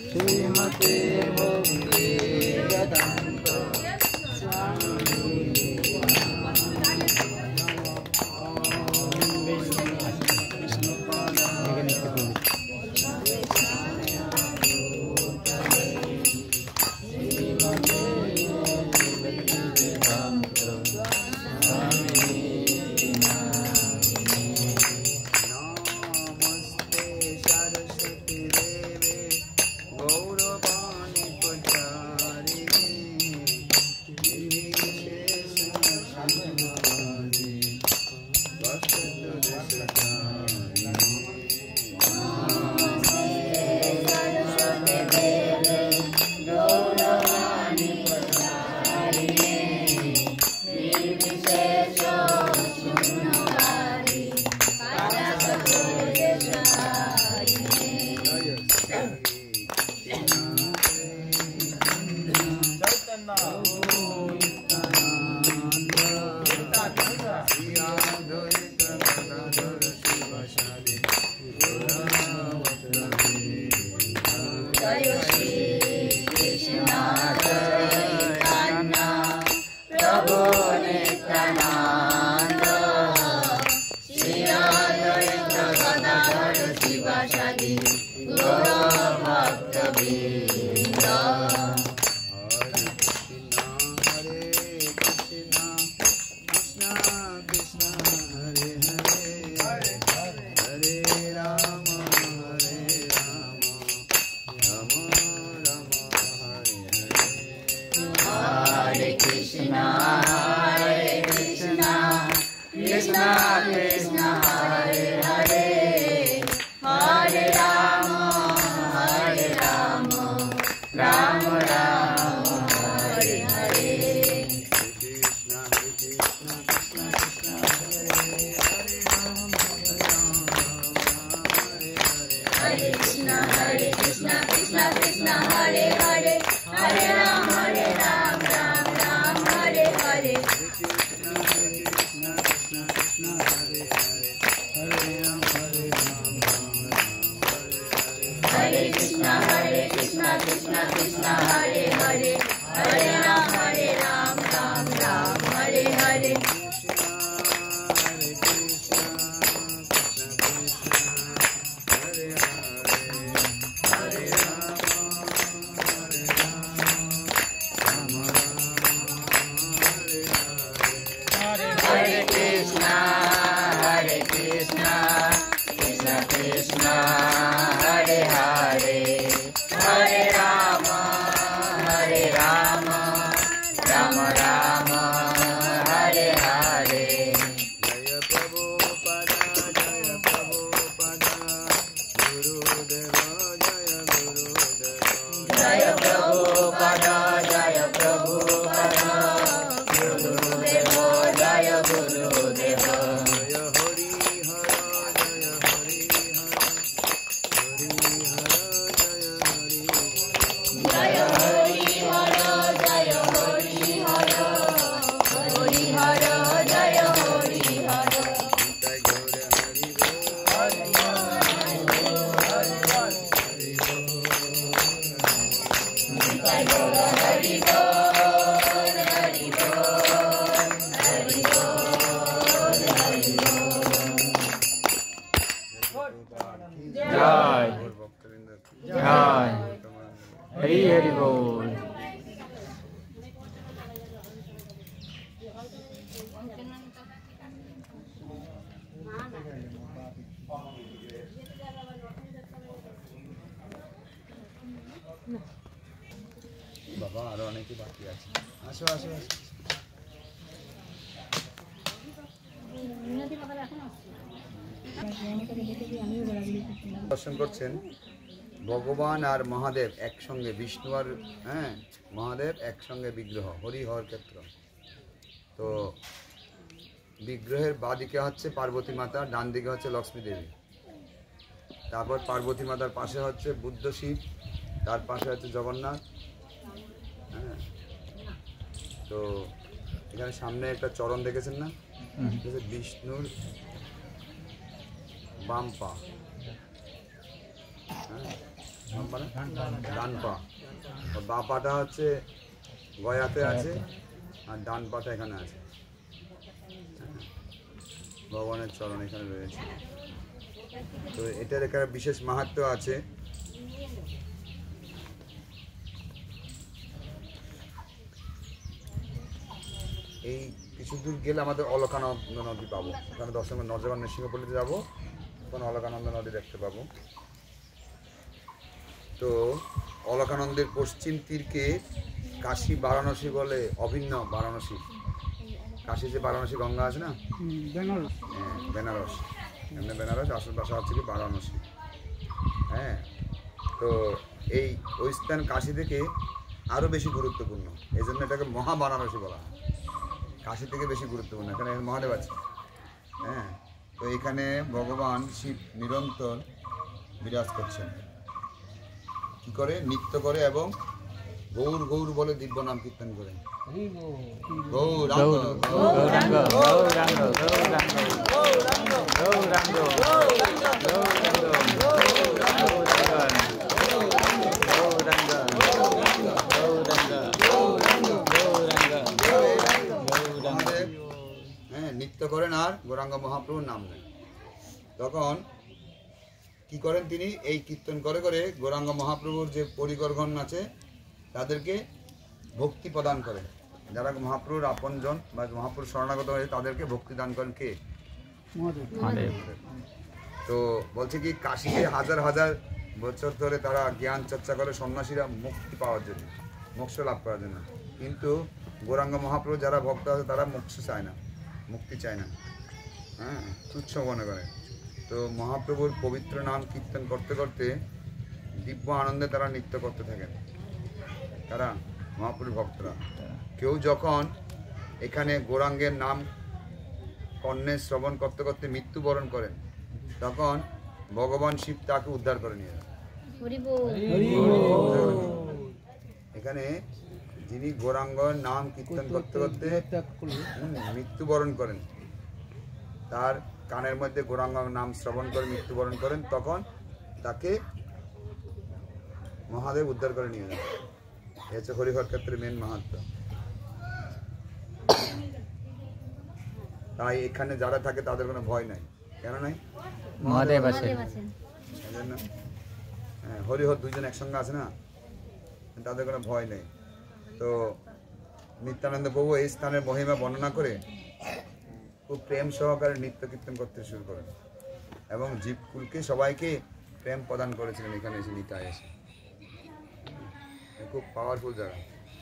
श्रीमते भक्ति वेदांत स्वामी বাবা আরো অনেকই বাকি আছে। আসো আসো আসো। দর্শন করছেন ভগবান আর মহাদেব একসঙ্গে, বিষ্ণু আর মহাদেব একসঙ্গে বিগ্রহ, হরি হর ক্ষেত্র। তো বিগ্রহের বাঁদিকে হচ্ছে পার্বতী মাতা, ডান দিকে হচ্ছে লক্ষ্মী দেবী। তারপর পার্বতী মাতার পাশে হচ্ছে বুদ্ধ শিব, তার পাশে হচ্ছে জগন্নাথ। হ্যাঁ, তো এখানে সামনে একটা চরণ দেখেছেন না, বিষ্ণুর বাম পা। হ্যাঁ, মানে ডান পা, বাঁ পাটা হচ্ছে গয়াতে আছে আর ডান পাটা এখানে আছে। ভগবানের চরণ এখানে রয়েছে। তো এটার একটা বিশেষ মাহাত্ম্য আছে। এই কিছু দূর গেলে আমাদের অলকানন্দ নদী পাবো, ওখানে দর্শন নজরবান নৃসিংহপল্লীতে যাবো, তখন অলকানন্দ নদী দেখতে পাবো। তো অলকানন্দের পশ্চিম তীরকে কাশী বারাণসী বলে, অভিন্ন বারাণসী। কাশী যে বারাণসী গঙ্গা আছে না, হ্যাঁ বেনারস, এমনি বেনারস, আসল ভাষা হচ্ছে কি বারাণসী। হ্যাঁ, তো এই ওই স্থান কাশী থেকে আরও বেশি গুরুত্বপূর্ণ, এই জন্য এটাকে মহা বারাণসী বলা হয়। কাশী থেকে বেশি গুরুত্বপূর্ণ, এখানে মহাদেব আছে। হ্যাঁ, তো এখানে ভগবান শিব নিরন্তর বিরাজ করছেন। কি করে? নৃত্য করে এবং গৌর গৌর বলে দিব্য নাম কীর্তন করে। গৌরাঙ্গ গৌরাঙ্গ গৌরাঙ্গ গৌরাঙ্গ গৌরাঙ্গ গৌরাঙ্গ হ্যাঁ, নৃত্য করেন আর গৌরাঙ্গ মহাপ্রভুর নাম নেন। তখন কি করেন তিনি? এই কীর্তন করে করে গৌরাঙ্গ মহাপ্রভুর যে পরিকরগণ আছে তাদেরকে ভক্তি প্রদান করেন। যারা মহাপ্রভুর আপনজন বা মহাপ্রভুর শরণাগত হয়ে তাদেরকে ভক্তি দান করেন কে? মহাদেব। তো বলছে কি কাশীতে হাজার হাজার বছর ধরে তারা জ্ঞান চর্চা করে সন্ন্যাসীরা মুক্তি পাওয়ার জন্য, মোক্ষ লাভ করার জন্য। কিন্তু গৌরাঙ্গ মহাপ্রভু যারা ভক্ত আছে তারা মোক্ষ চায় না, মুক্তি চায় না, হ্যাঁ, তুচ্ছ মনে করে। তো মহাপ্রভুর পবিত্র নাম কীর্তন করতে করতে দিব্য আনন্দে তারা নৃত্য করতে থাকেন। তারা মহাপ্রভুর ভক্তরা কেউ যখন এখানে গৌরাঙ্গের নাম কর্ণে শ্রবণ করতে করতে মৃত্যুবরণ করেন, তখন ভগবান শিব তাকে উদ্ধার করে নিয়ে যান। এখানে যিনি গৌরাঙ্গের নাম কীর্তন করতে করতে মৃত্যুবরণ করেন, তার কানের মধ্যে গৌরাঙ্গ নাম শ্রবণ করে মৃত্যুবরণ করেন, তখন তাকে মহাদেব উদ্ধার করে নিয়ে যান। এই হচ্ছে হরিহর ক্ষেত্রে মেন মাহাত্ম্য। তাই এখানে যারা থাকে তাদের কোনো ভয় নাই। কেন নাই? মহাদেব আছেন। হ্যাঁ, হরিহর দুইজন একসঙ্গে আছে না, তাদের কোনো ভয় নেই। তো নিত্যানন্দ প্রভু এই স্থানের মহিমা বর্ণনা করে খুব প্রেম সহকারে নৃত্য কীর্তন করতে শুরু করেন এবং জীবকুলকে সবাইকে প্রেম প্রদান করেছিলেন এখানে এসে, নিতাই এসে। খুব পাওয়ারফুল জায়গা।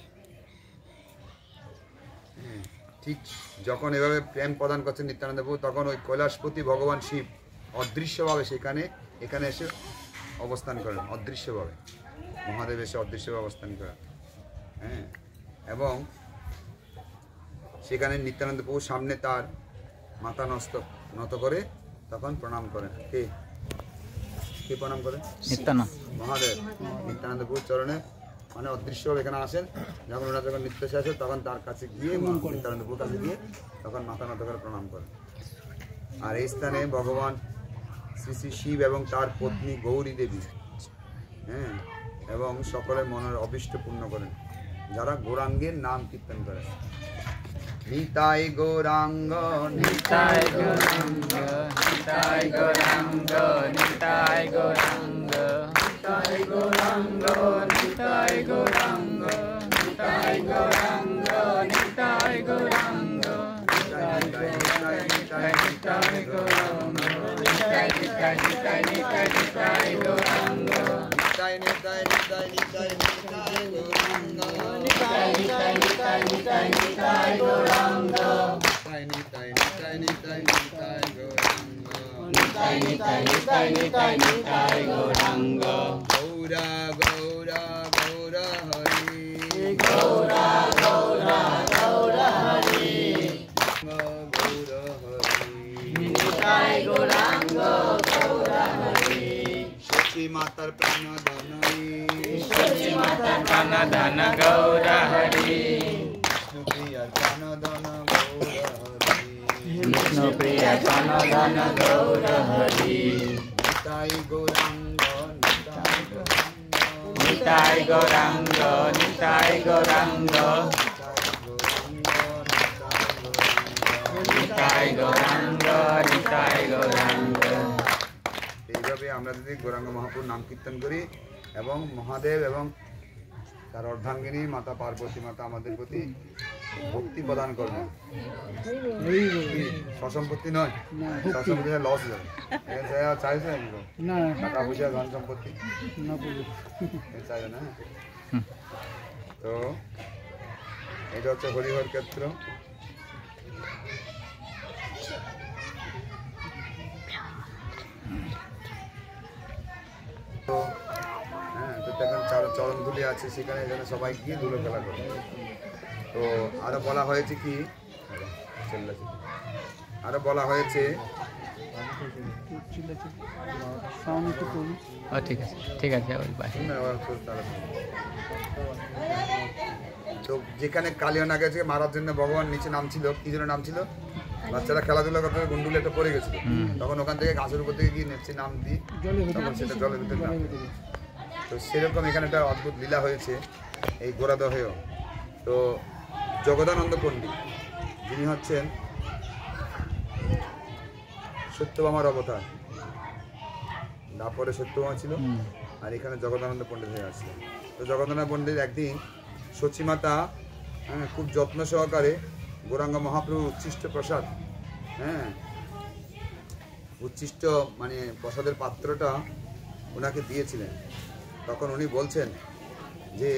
ঠিক যখন এভাবে প্রেম প্রদান করছেন নিত্যানন্দ প্রভু, তখন ওই কৈলাসপতি ভগবান শিব অদৃশ্যভাবে এখানে এসে অবস্থান করেন, অদৃশ্যভাবে মহাদেব এসে অদৃশ্যভাবে অবস্থান করেন। হ্যাঁ, এবং সেখানে নিত্যানন্দ প্রভুর সামনে তার মাথা নত করে তখন প্রণাম করেন। কে কে প্রণাম করেন? মহাদেব। নিত্যানন্দ প্রভুর চরণে মানে অদৃশ্যভাবে এখানে আসেন। যখন ওনার যখন নৃত্য শেষ হয় তখন তার কাছে গিয়ে নিত্যানন্দ প্রভুর কাছে গিয়ে তখন মাথা নত করে প্রণাম করেন। আর এই স্থানে ভগবান শ্রী শ্রী শিব এবং তার পত্নী গৌরী দেবী, হ্যাঁ, এবং সকলের মনের অভিষ্ট পূর্ণ করেন যারা গৌরাঙ্গের নাম কীর্তন করেন। নিতাই গৌরাঙ্গ নিতাই গৌরাঙ্গ নিতাই গৌরাঙ্গ নিতাই গৌরাঙ্গ নিতাই গৌরাঙ্গ নিতাই গৌরাঙ্গ নিতাই গৌরাঙ্গ নিতাই গৌরাঙ্গ নিতাই নিতাই নিতাই গৌরাঙ্গ নিতাই নিতাই নিতাই নিতাই নিতাই গৌরাঙ্গ নিতাই নিতাই নিতাই নিতাই নিতাই গৌরাঙ্গ নিতাই নিতাই নিতাই নিতাই নিতাই গৌরাঙ্গ নিতাই নিতাই নিতাই নিতাই নিতাই গৌরাঙ্গ নিতাই নিতাই নিতাই নিতাই নিতাই গৌরাঙ্গ গৌরা গৌরা গৌরা হরি গৌরা গৌরা গৌরা হরি গৌরা হরি নিতাই গৌরাঙ্গ গৌরা হরি সচি মাতার প্রাণ ধনই সচি মাতার প্রাণ ধন গৌরা হরি বিষ্ণু প্রিয়ার প্রাণ ধন গৌরা হরি বিষ্ণু প্রিয়ার প্রাণ ধন গৌরা হরি নিতাই গৌরাঙ্গ নিতাই গৌরাঙ্গ নিতাই গৌরাঙ্গ নিতাই গৌরাঙ্গ নিতাই গৌরাঙ্গ নিতাই গৌরাঙ্গ। এইভাবে আমরা যদি গৌরাঙ্গ মহাপ্রভুর নাম কীর্তন করি এবং মহাদেব এবং তার অর্ধাঙ্গিনী মাতা পার্বতী মাতা আমাদের প্রতি ভক্তি প্রদান করবেন। সসম্পত্তি নয়, সসম্পত্তি লস যাবে, চাইছে না টাকা পয়সা ধন সম্পত্তি চাইবে না। তো এটা হচ্ছে হরিহর ক্ষেত্র। তো হ্যাঁ, তো এখন চরণ ধুলি আছে, সেখানে যেন সবাই গিয়ে ধুলো খেলা করে। তো আরো বলা হয়েছে কি, আরো বলা হয়েছে ঠিক আছে ঠিক আছে। তো যেখানে কালিয়ানাগ আছে মারার জন্য ভগবান নিচে নামছিল, কি জন্য নামছিল? বাচ্চারা খেলাধুলা করতে গুন্ডুলে একটা পড়ে গেছিল, তখন ওখান থেকে গাছের উপর থেকে গিয়ে নিচে নাম দিই, তখন সেটা জলের ভিতরে নাম। তো সেরকম এখানে একটা অদ্ভুত লীলা হয়েছে এই গোরাদহেও। তো জগদানন্দ পণ্ডিত যিনি হচ্ছেন সত্যভামার অবতার, তারপরে সত্যভামা ছিল আর এখানে জগদানন্দ পণ্ডিত হয়ে আসছে। তো জগদানন্দ পণ্ডিত একদিন সচিমাতা খুব যত্ন সহকারে গৌরাঙ্গ মহাপ্রভুর উচ্ছিষ্ট প্রসাদ, উচ্ছিষ্ট মানে প্রসাদের পাত্রটা ওনাকে দিয়েছিলেন। তখন উনি বলছেন যে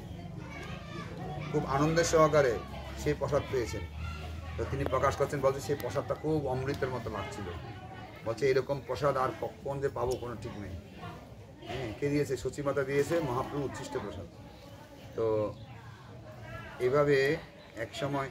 খুব আনন্দের সহকারে সেই প্রসাদ পেয়েছেন। তো তিনি প্রকাশ করছেন, বলছে সেই প্রসাদটা খুব অমৃতের মতো লাগছিল। বলছে এরকম প্রসাদ আর কখন যে পাবো কোনো ঠিক নেই। কে দিয়েছে? সচিমাতা দিয়েছে মহাপ্রভু উচ্ছিষ্ট প্রসাদ। তো এইভাবে এক সময়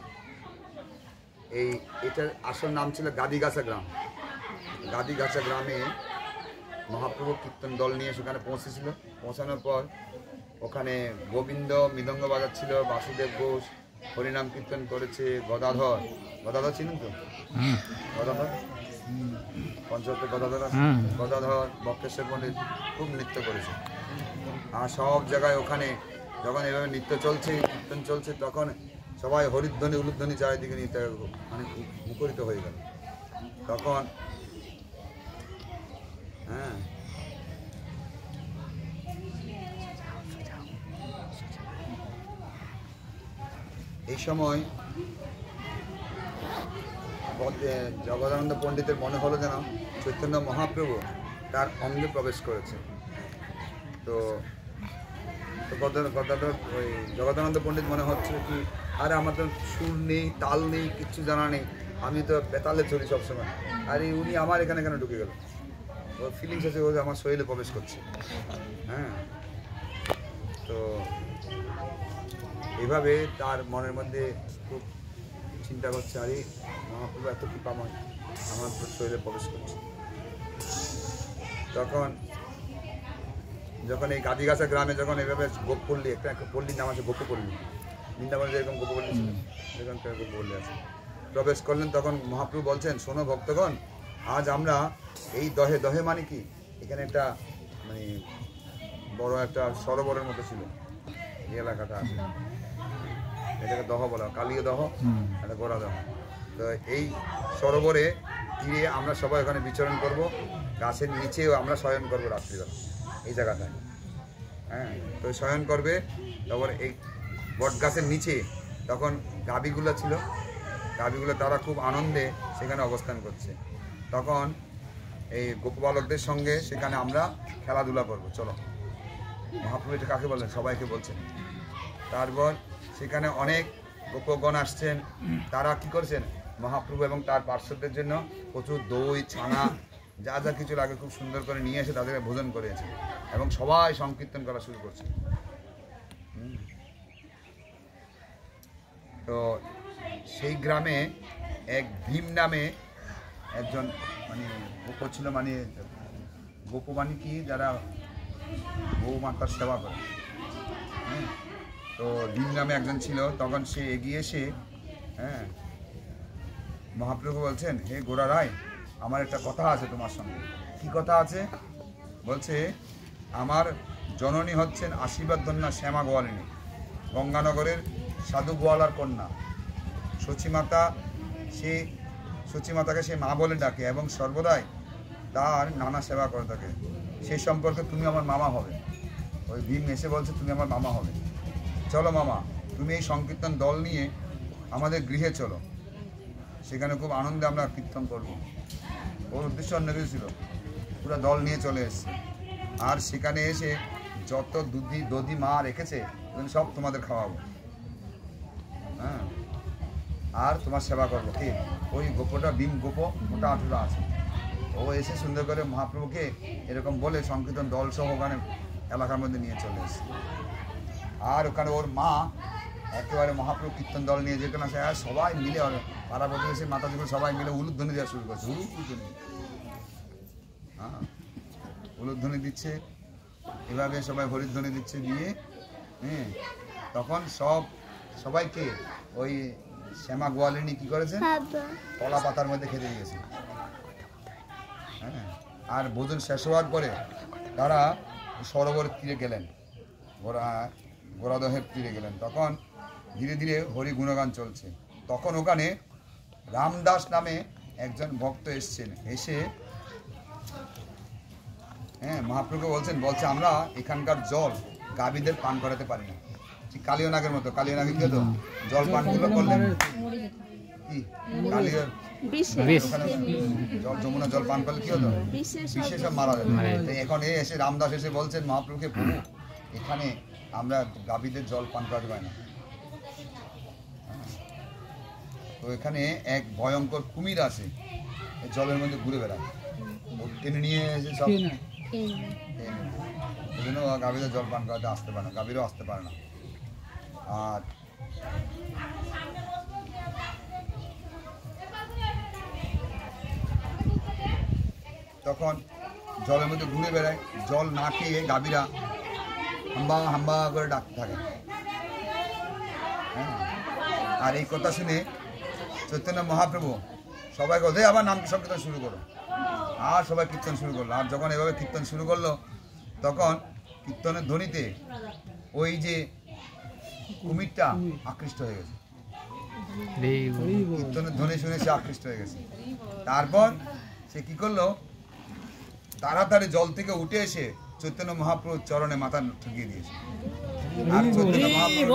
এটার আসল নাম ছিল গাদিগাছা গ্রাম। গাদিগাছা গ্রামে মহাপ্রভু কীর্তন দল নিয়ে সেখানে পৌঁছেছিল। পৌঁছানোর পর ওখানে গোবিন্দ মৃদঙ্গ বাজাচ্ছিল, বাসুদেব ঘোষ হরিনাম কীর্তন করেছে, গদাধর ছিলেন তো, গদাধর পঞ্চবটে গদাধর বক্রেশ্বর পণ্ডিত খুব নৃত্য করেছে। আর সব জায়গায় ওখানে যখন এভাবে নৃত্য চলছে, কীর্তন চলছে, তখন সবাই হরিধ্বনি উলুধ্বনি চারিদিকে নৃত্য মানে মুখরিত হয়ে গেল। তখন এই সময় জগদানন্দ পণ্ডিতের মনে হলো যেন চৈতন্য মহাপ্রভু তার অঙ্গে প্রবেশ করেছে। তো ওই জগদানন্দ পণ্ডিত মনে হচ্ছে কি, আরে আমার তো সুর নেই, তাল নেই, কিচ্ছু জানা নেই, আমি তো বেতালে চলি সবসময়, আরে উনি আমার এখানে কেন ঢুকে গেল? ওর ফিলিংস আছে, ও আমার শরীরে প্রবেশ করছে। তো এইভাবে তার মনের মধ্যে খুব চিন্তা করছে, আরে মহাপ্রভু এত কৃপাময়, আমার শরীরে প্রবেশ করছে। যখন এই গাদিগাছা গ্রামে যখন এইভাবে গোপপল্লী, একটা পল্লীর নাম আছে গোপপল্লী, বৃন্দাবনে যেরকম গোপপল্লী ছিল সেরকম একটা গোপপল্লী আছে, প্রবেশ করলেন। তখন মহাপ্রভু বলছেন, শোনো ভক্তগণ, আজ আমরা এই দহে মানে কি, এখানে একটা মানে বড় একটা সরোবরের মতো ছিল এই এলাকাটা আছে, এটাকে দহ বলা, কালীয় দহ, একটা গোড়া দহ। তো এই সরোবরে গিয়ে আমরা সবাই ওখানে বিচরণ করব, গাছের নিচেও আমরা শয়ন করবো রাত্রিবেলা এই জায়গাটায়। তো শয়ন করবে, তারপর এই বট গাছের নিচে তখন গাভীগুলো ছিল, গাভীগুলো তারা খুব আনন্দে সেখানে অবস্থান করছে। তখন এই গোপবালকদের সঙ্গে সেখানে আমরা খেলাধুলা করব, চলো। মহাপ্রভু এটা কাকে বললেন? সবাইকে বলছেন। তারপর সেখানে অনেক গোপগণ আসছেন, তারা কি করছেন? মহাপ্রভু এবং তার পার্শ্বদের জন্য প্রচুর দই, ছানা, যা যা কিছু লাগে খুব সুন্দর করে নিয়ে এসে তাদেরকে ভোজন করেছে এবং সবাই সংকীর্তন করা শুরু করছে। তো সেই গ্রামে এক ভীম নামে একজন মানে গোপ ছিল, মানে গোপ মানে কি, যারা গৌ মাতার সেবা করে। তো ভীম নামে একজন ছিল। তখন সে এগিয়ে এসে মহাপ্রভু বলছেন, হে গোরা রায়, আমার একটা কথা আছে তোমার সঙ্গে। কি কথা আছে? বলছে, আমার জননী হচ্ছেন আশীর্বাদ ধন্যা শ্যামা গোয়ালিনী, গঙ্গানগরের সাধু গোয়ালার কন্যা। সচিমাতাকে সে মা বলে ডাকে এবং সর্বদাই তার নানা সেবা করে থাকে। সেই সম্পর্কে তুমি আমার মামা হবে। ওই ভীম এসে বলছে তুমি আমার মামা হবে। চলো মামা, তুমি এই সংকীর্তন দল নিয়ে আমাদের গৃহে চলো, সেখানে খুব আনন্দে আমরা কীর্তন করবো। ওর উদ্দেশ্য অন্য কিছু ছিল, পুরো দল নিয়ে চলে এসছে। আর সেখানে এসে যত দধি মা রেখেছে সব তোমাদের খাওয়াবো, হ্যাঁ, আর তোমার সেবা করবো। কি ওই গোপটা ভীম গোপ মোটা আঠুরা আছে, ও এসে সুন্দর করে মহাপ্রভুকে এরকম বলে সংকীর্তন দল সহ ওখানে এলাকার মধ্যে নিয়ে চলে এসছে। আর ওখানে ওর মা একেবারে মহাপ্রভু কীর্তন দল নিয়ে যেখানে আসে সবাই মিলে পাড়া প্রতিবেশী মাতাজিগুলো সবাই মিলে উলুধ্বনি দেওয়া শুরু করছে। হ্যাঁ, উলুধ্বনি দিচ্ছে, এভাবে সবাই হরিধ্বনি দিচ্ছে দিয়ে, হ্যাঁ, তখন সবাইকে ওই শ্যামা গোয়ালিনী কি করেছে, কলা পাতার মধ্যে খেতে দিয়েছে। হ্যাঁ, আর ভোজন শেষ হওয়ার পরে তারা সরোবরের তীরে গেলেন, গোরাদহের তীরে গেলেন। তখন ধীরে ধীরে হরি গুণগান চলছে। তখন ওখানে রামদাস নামে একজন ভক্ত এসছেন, এসে হ্যাঁ মহাপ্রভুকে বলছে আমরা এখানকার জল গাভীদের পান করাতে পারি না। ঠিক কালিয়নাগের মতো, কালিয়নাগে কি হতো, জল পান করলেন কি যমুনা জল পান করলে কি হতো, বিশেষ মারা যাবে। এখন এসে রামদাস এসে বলছেন মহাপ্রভুকে, প্রভু এখানে আমরা গাভীদের জল পান করাতে পারি না। তো এখানে এক ভয়ঙ্কর কুমির আছে, জলের মধ্যে ঘুরে বেড়ায়, টেনে নিয়ে এসে সব এই জন্য গাভীদের জল পান করাতে আসতে পারে না, গাভীরও আসতে পারে না। আর তখন জলের মধ্যে ঘুরে বেড়ায়, জল না খেয়ে গাভীরা হাম্বা হাম্বা করে ডাকতে থাকে। আর এই কথা শুনে চৈতন্য মহাপ্রভু সবাইকে ওদের আবার নাম সংকীর্তন শুরু করো, আর সবাই কীর্তন শুরু করলো। আর যখন এভাবে কীর্তন শুরু করলো, তখন কীর্তনের ধ্বনিতে ওই যে কুমিরটা আকৃষ্ট হয়ে গেছে, কীর্তনের ধ্বনি শুনে সে আকৃষ্ট হয়ে গেছে। তারপর সে কি করলো, তাড়াতাড়ি জল থেকে উঠে এসে চৈতন্য মহাপ্রভুর চরণে মাথা ঠুকিয়ে দিয়েছে। আর চৈতন্য মহাপ্রভু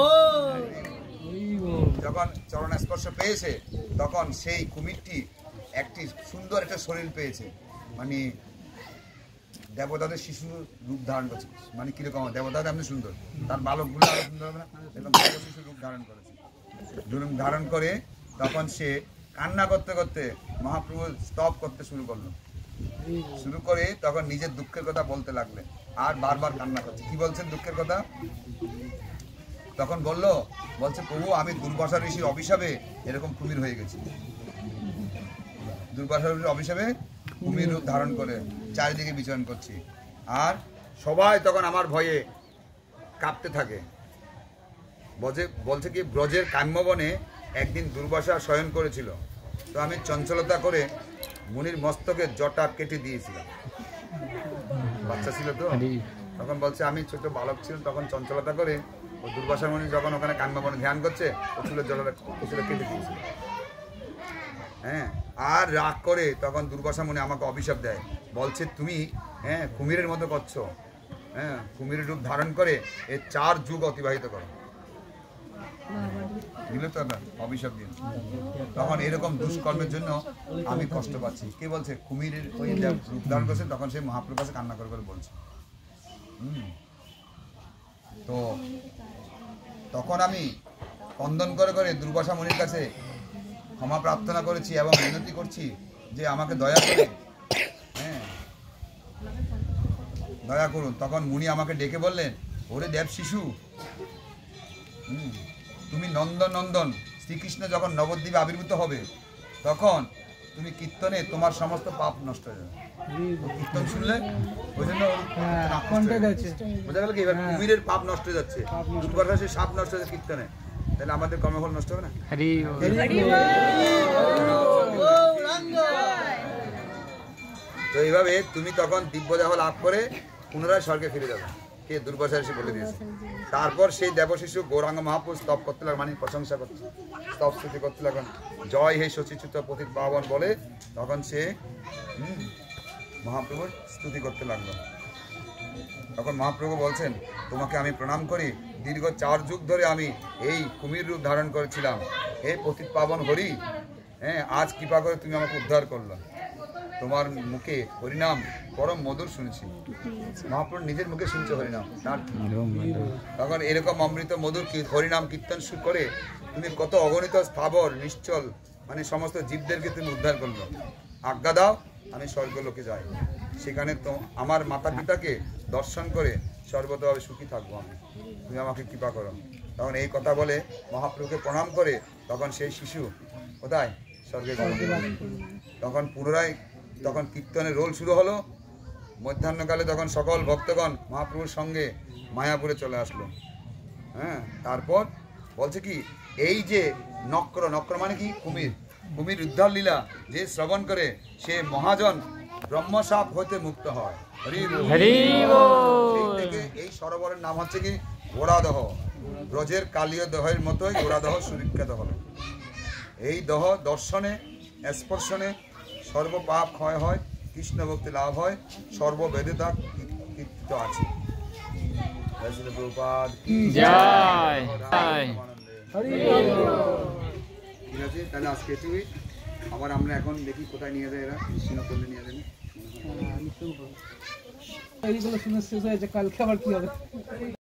যখন চরণ স্পর্শ পেয়েছে, তখন সেই কুমিরটি একটি সুন্দর একটা শরীর পেয়েছে, মানে দেবতাদের শিশু রূপ ধারণ করছে। মানে কিরকম দেবতাদের এমনি সুন্দর, তার বালকগুলো আরো সুন্দর হবে না, এরকম শিশু রূপ ধারণ করেছে। ধারণ করে তখন সে কান্না করতে করতে মহাপ্রভু স্তব করতে শুরু করে তখন নিজের দুঃখের কথা বলতে লাগলেন, আর বারবার কান্না করছে। কি বলছেন দুঃখের কথা? তখন বলছে প্রভু আমি দুর্বাসা ঋষির অভিশাপে এরকম কুমির হয়ে গেছি, দুর্বাসা ঋষির অভিশাপে কুমির রূপ ধারণ করে চারিদিকে বিচরণ করছি। আর সবাই তখন আমার ভয়ে কাঁপতে থাকে। বলছে কি, ব্রজের কাম্যবনে একদিন দুর্বাসা শয়ন করেছিল, তো আমি চঞ্চলতা করে মুনির মস্তকের জটা কেটে দিয়েছিলাম। বাচ্চা ছিল তো, তখন বলছে আমি ছোট বালক ছিলাম, তখন চঞ্চলতা করে ও দুর্বাসা মুনি যখন ওখানে কাম্যবনে ধ্যান করছে, ও চুলের জলটা কেটে দিয়েছিল। হ্যাঁ, আর রাগ করে তখন দুর্বাসা মুনি আমাকে অভিশাপ দেয়, বলছে তুমি কুমিরের মতো করছো, কুমিরের রূপ ধারণ করে এর 4 যুগ অতিবাহিত করো। দিল তো না অভিশাপ দিন। তখন এরকম দুষ্কর্মের জন্য আমি কষ্ট পাচ্ছি। কে বলছে? কুমিরের ওই রূপ ধারণ করছে, তখন সে মহাপ্রভুর কাছে কান্না করে বলছে। তো তখন আমি ক্রন্দন করে করে দুর্বাসা মুনির কাছে ক্ষমা প্রার্থনা করেছি এবং বিনতি করছি যে আমাকে দয়া করে দয়া করুন। তখন মুনি আমাকে ডেকে বললেন, ওরে দেব শিশু, তুমি নন্দন শ্রীকৃষ্ণ যখন নবদ্বীপে আবির্ভূত হবে, তখন তুমি কীর্তনে তোমার সমস্ত পাপ নষ্ট হয়ে যাবে। কীর্তন শুনলে ওই জন্য বোঝা গেল কি, এবার কুমিরের পাপ নষ্ট হয়ে যাচ্ছে, দুর্বাসা সে সাপ নষ্ট হয়ে কীর্তনে, তাহলে আমাদের কর্মফল নষ্ট হবে না? তো এইভাবে তুমি তখন দিব্য দেহ লাভ করে পুনরায় স্বর্গে ফিরে যাবে। কে দুর্বাসা এসে বলে দিয়েছে। তারপর সেই দেবশিশু গৌরাঙ্গ মহাপুরুষ স্তব করতে লাগলেন, মানে প্রশংসা করতে, স্তব স্তুতি করতে লাগলেন, জয় হে শচীচ্যুত পতিত পাবন বলে তখন সে মহাপ্রভুর স্তুতি করতে লাগলো। তখন মহাপ্রভু বলছেন, তোমাকে আমি প্রণাম করি, দীর্ঘ 4 যুগ ধরে আমি এই কুমির রূপ ধারণ করেছিলাম, হে পতিত পাবন হরি, হ্যাঁ আজ কৃপা করে তুমি আমাকে উদ্ধার করলো। তোমার মুখে হরিনাম পরম মধুর শুনেছি। মহাপ্রভু নিজের মুখে শুনছে হরিনাম, তখন এরকম অমৃত মধুর হরিনাম কীর্তন করে তুমি কত অগণিত স্থাবর নিশ্চল মানে সমস্ত জীবদেরকে তুমি উদ্ধার করলো। আজ্ঞা দাও আমি স্বর্গলোকে যাই, সেখানে তো আমার মাতা পিতাকে দর্শন করে সর্বতভাবে সুখী থাকবো আমি, তুমি আমাকে কৃপা করো। তখন এই কথা বলে মহাপ্রভুকে প্রণাম করে তখন সেই শিশু কোথায় স্বর্গে গমন করল। তখন পুনরায় তখন কীর্তনের রোল শুরু হলো। মধ্যাহ্নকালে তখন সকল ভক্তগণ মহাপ্রভুর সঙ্গে মায়াপুরে চলে আসলো। হ্যাঁ, তারপর বলছে কি, এই যে নক্র, নক্র মানে কি কুমির, কুমির উদ্ধার লীলা যে শ্রবণ করে সে মহাজন ব্রহ্মসাপ হতে মুক্ত হয়। এই সরোবরের নাম হচ্ছে কি গোড়াদহ, ব্রজের কালীয় দহের মতোই গোড়াদহ সুবিখ্যাত হলো। এই দহ দর্শনে স্পর্শনে সর্বপাপ ক্ষয় হয়, কৃষ্ণ ভক্তি লাভ হয়, সর্ববেদে তা কীর্তিত আছে। ঠিক আছে, তাহলে আজকে এটুকুই। আবার আমরা এখন দেখি কোথায় নিয়ে যায় এরা, সিংহপল্লী নিয়ে যাবে। এইগুলো শুনে শেষ হয়েছে, কালকে আবার কি হবে?